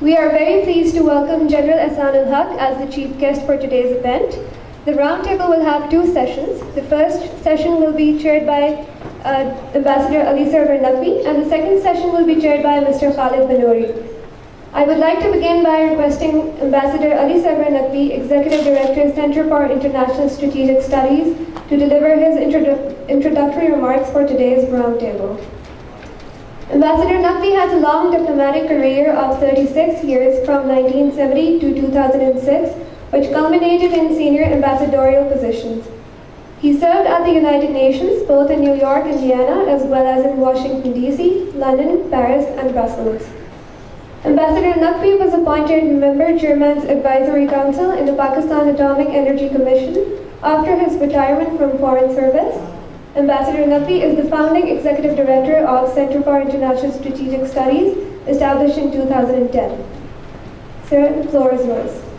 We are very pleased to welcome General Ehsan as the chief guest for today's event. The roundtable will have two sessions. The first session will be chaired by Ambassador Ali Sarwar Naqvi, and the second session will be chaired by Mr. Khalid Banouri. I would like to begin by requesting Ambassador Ali Sarwar Naqvi, Executive Director, Center for International Strategic Studies, to deliver his introductory remarks for today's roundtable. Ambassador Naqvi has a long diplomatic career of 36 years from 1970 to 2006, which culminated in senior ambassadorial positions. He served at the United Nations, both in New York and Vienna, as well as in Washington, D.C., London, Paris, and Brussels. Ambassador Naqvi was appointed Member Chairman's Advisory Council in the Pakistan Atomic Energy Commission after his retirement from Foreign Service. Ambassador Naqvi is the founding Executive Director of Center for International Strategic Studies, established in 2010. Sir, the floor is yours.